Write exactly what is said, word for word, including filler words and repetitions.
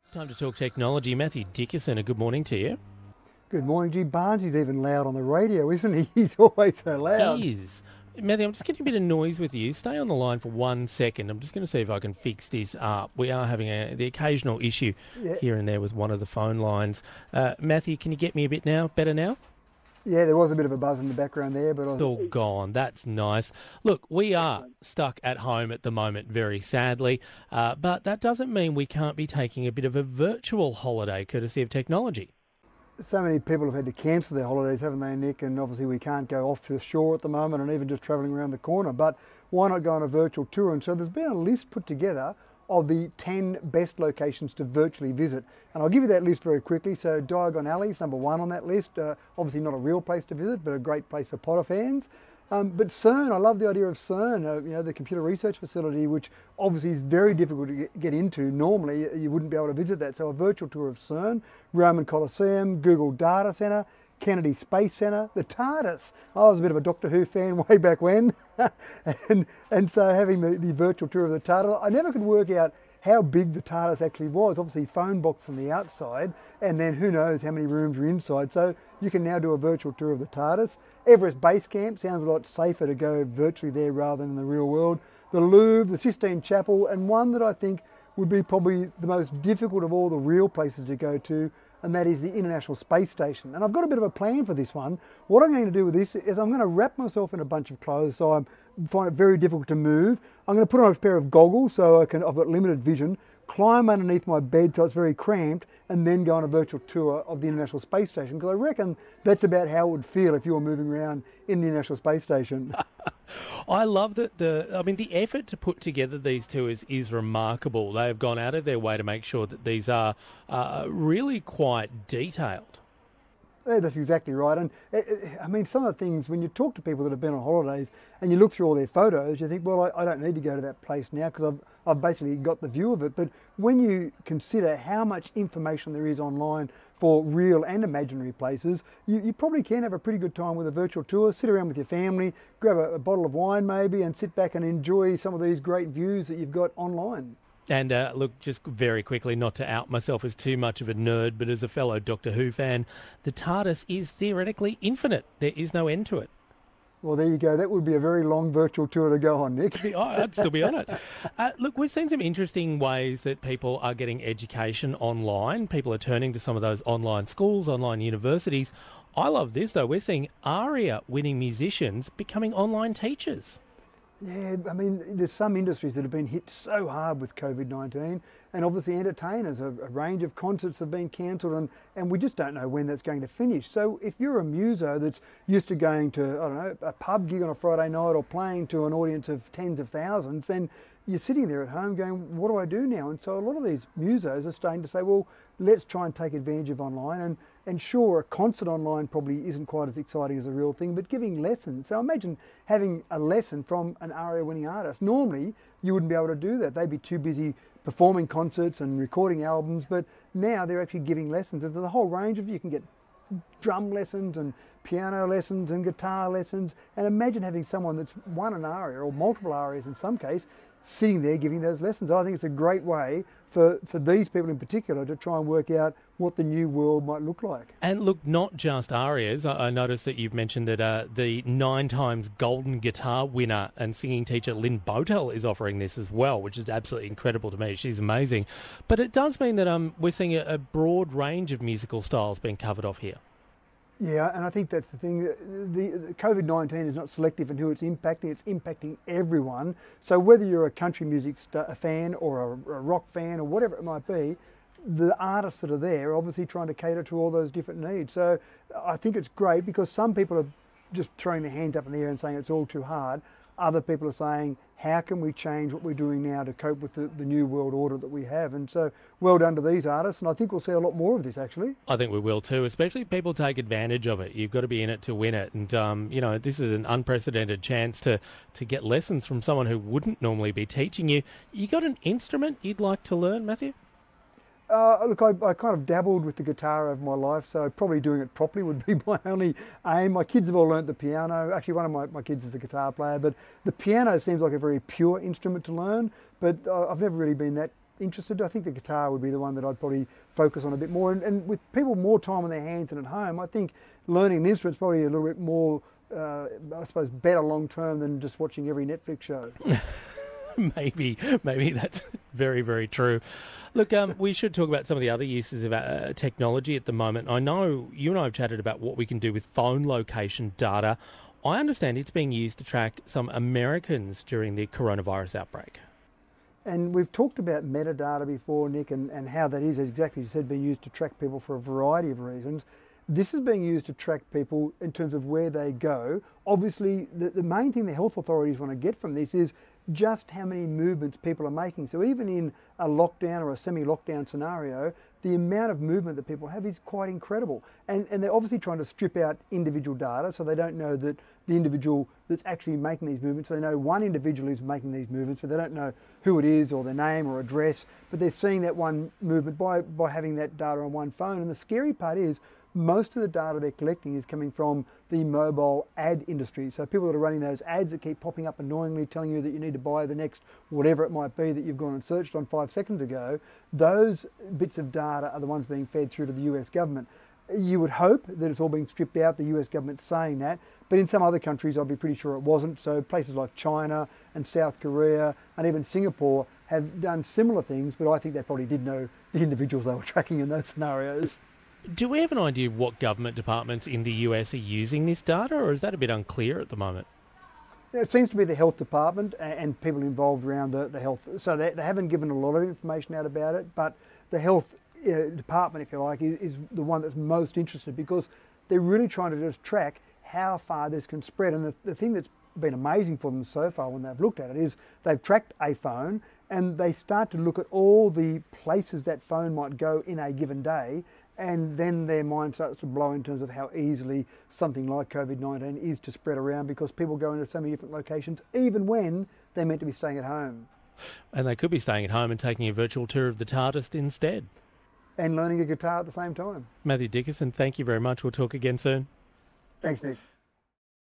Time to talk technology. Matthew Dickerson, a good morning to you. Good morning, G. Barnes. He's even loud on the radio, isn't he? He's always so loud. He is. Matthew, I'm just getting a bit of noise with you. Stay on the line for one second. I'm just going to see if I can fix this up. We are having a, the occasional issue Yeah. here and there with one of the phone lines. Uh, Matthew, can you get me a bit now? Better now? Yeah, there was a bit of a buzz in the background there, but I It's all gone. That's nice. Look, we are stuck at home at the moment, very sadly, uh, but that doesn't mean we can't be taking a bit of a virtual holiday courtesy of technology. so many people have had to cancel their holidays, haven't they, Nick? And obviously we can't go off to the shore at the moment and even just travelling around the corner. But why not go on a virtual tour? And so there's been a list put together of the ten best locations to virtually visit. And I'll give you that list very quickly. So Diagon Alley is number one on that list. Uh, obviously not a real place to visit, but a great place for Potter fans. Um, but CERN, I love the idea of CERN, uh, you know, the computer research facility, which obviously is very difficult to get, get into. Normally, you wouldn't be able to visit that. So a virtual tour of CERN, Roman Colosseum, Google Data Centre, Kennedy Space Centre, the TARDIS. I was a bit of a Doctor Who fan way back when. and, and so having the, the virtual tour of the TARDIS, I never could work out how big the TARDIS actually was. Obviously phone box on the outside, and then who knows how many rooms are inside. So you can now do a virtual tour of the TARDIS. Everest Base Camp sounds a lot safer to go virtually there rather than in the real world. The Louvre, the Sistine Chapel, and one that I think would be probably the most difficult of all the real places to go to, and that is the International Space Station. And I've got a bit of a plan for this one. What I'm going to do with this is I'm going to wrap myself in a bunch of clothes so I find it very difficult to move. I'm going to put on a pair of goggles so I can, I've got limited vision, climb underneath my bed so it's very cramped, and then go on a virtual tour of the International Space Station, because I reckon that's about how it would feel if you were moving around in the International Space Station. I love that the, I mean, the effort to put together these tours is remarkable. They have gone out of their way to make sure that these are uh, really quite detailed. Yeah, that's exactly right. And uh, I mean, some of the things, when you talk to people that have been on holidays and you look through all their photos, you think, well, I, I don't need to go to that place now because I've, I've basically got the view of it. But when you consider how much information there is online for real and imaginary places, you, you probably can have a pretty good time with a virtual tour. Sit around with your family, grab a, a bottle of wine maybe, and sit back and enjoy some of these great views that you've got online. And uh, look, just very quickly, not to out myself as too much of a nerd, but as a fellow Doctor Who fan, the TARDIS is theoretically infinite. There is no end to it. Well, there you go. That would be a very long virtual tour to go on, Nick. Oh, I'd still be on it. Uh, look, we've seen some interesting ways that people are getting education online. People are turning to some of those online schools, online universities. I love this, though. We're seeing ARIA winning musicians becoming online teachers. Yeah, I mean, there's some industries that have been hit so hard with COVID nineteen, and obviously entertainers, a, a range of concerts have been cancelled, and, and we just don't know when that's going to finish. So if you're a muso that's used to going to, I don't know, a pub gig on a Friday night or playing to an audience of tens of thousands, then you're sitting there at home going, what do I do now? And so a lot of these musos are starting to say, well, let's try and take advantage of online. And, and sure, a concert online probably isn't quite as exciting as a real thing, but giving lessons. So imagine having a lesson from an ARIA winning artist. Normally, you wouldn't be able to do that. They'd be too busy performing concerts and recording albums, but now they're actually giving lessons. There's a whole range of, you can get drum lessons and piano lessons and guitar lessons, and imagine having someone that's won an ARIA or multiple ARIAs in some case sitting there giving those lessons. I think it's a great way for, for these people in particular to try and work out what the new world might look like. And look, not just ARIAs. I, I noticed that you've mentioned that uh, the nine times golden guitar winner and singing teacher Lynn Botel is offering this as well, which is absolutely incredible to me. She's amazing. But it does mean that um, we're seeing a, a broad range of musical styles being covered off here. Yeah, and I think that's the thing. The, the COVID nineteen is not selective in who it's impacting. It's impacting everyone. So whether you're a country music st- fan or a, a rock fan or whatever it might be, the artists that are there are obviously trying to cater to all those different needs. So I think it's great because some people are just throwing their hands up in the air and saying it's all too hard. Other people are saying, how can we change what we're doing now to cope with the, the new world order that we have? And so well done to these artists, and I think we'll see a lot more of this actually. I think we will too, especially if people take advantage of it. You've got to be in it to win it. And, um, you know, this is an unprecedented chance to, to get lessons from someone who wouldn't normally be teaching you. You got an instrument you'd like to learn, Matthew? Uh, look, I, I kind of dabbled with the guitar over my life, so probably doing it properly would be my only aim. My kids have all learnt the piano. Actually, one of my, my kids is a guitar player, but the piano seems like a very pure instrument to learn, but uh, I've never really been that interested. I think the guitar would be the one that I'd probably focus on a bit more. And, and with people more time on their hands and at home, I think learning an instrument is probably a little bit more, uh, I suppose, better long term than just watching every Netflix show. maybe, maybe that's very, very true. Look, um, we should talk about some of the other uses of uh, technology at the moment. I know you and I have chatted about what we can do with phone location data. I understand it's being used to track some Americans during the coronavirus outbreak. And we've talked about metadata before, Nick, and, and how that is, exactly as you said, being used to track people for a variety of reasons. This is being used to track people in terms of where they go. Obviously, the, the main thing the health authorities want to get from this is just how many movements people are making. So even in a lockdown or a semi-lockdown scenario, the amount of movement that people have is quite incredible. And, and they're obviously trying to strip out individual data, so they don't know that the individual that's actually making these movements, they know one individual is making these movements, but they don't know who it is or their name or address, but they're seeing that one movement by, by having that data on one phone. And the scary part is, most of the data they're collecting is coming from the mobile ad industry. So people that are running those ads that keep popping up annoyingly telling you that you need to buy the next whatever it might be that you've gone and searched on five seconds ago, those bits of data are the ones being fed through to the U S government. You would hope that it's all being stripped out, the U S government's saying that, but in some other countries I'd be pretty sure it wasn't. So places like China and South Korea and even Singapore have done similar things, but I think they probably did know the individuals they were tracking in those scenarios. Do we have an idea of what government departments in the U S are using this data, or is that a bit unclear at the moment? It seems to be the health department and people involved around the, the health. So they, they haven't given a lot of information out about it, but the health uh, department, if you like, is, is the one that's most interested, because they're really trying to just track how far this can spread. And the, the thing that's been amazing for them so far when they've looked at it is they've tracked a phone and they start to look at all the places that phone might go in a given day, and then their mind starts to blow in terms of how easily something like COVID nineteen is to spread around, because people go into so many different locations even when they're meant to be staying at home. And they could be staying at home and taking a virtual tour of the TARDIS instead. And learning a guitar at the same time. Matthew Dickerson, thank you very much. We'll talk again soon. Thanks, Nick.